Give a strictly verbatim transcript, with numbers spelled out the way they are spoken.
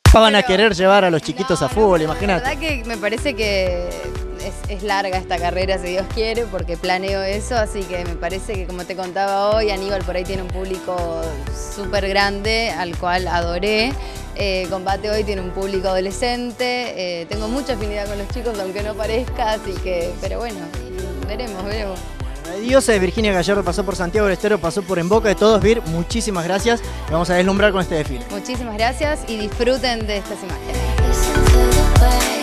van a querer llevar a los chiquitos no, a fútbol, no, imagínate. La verdad que me parece que es, es larga esta carrera, si Dios quiere, porque planeo eso, así que me parece que, como te contaba hoy, Aníbal por ahí tiene un público súper grande, al cual adoré. Eh, Combate hoy tiene un público adolescente, eh, tengo mucha afinidad con los chicos, aunque no parezca, así que, pero bueno, veremos, veremos. Dioses, Virginia Gallardo pasó por Santiago del Estero, pasó por En Boca de Todos. Vir, muchísimas gracias. Y vamos a deslumbrar con este desfile. Muchísimas gracias y disfruten de estas imágenes.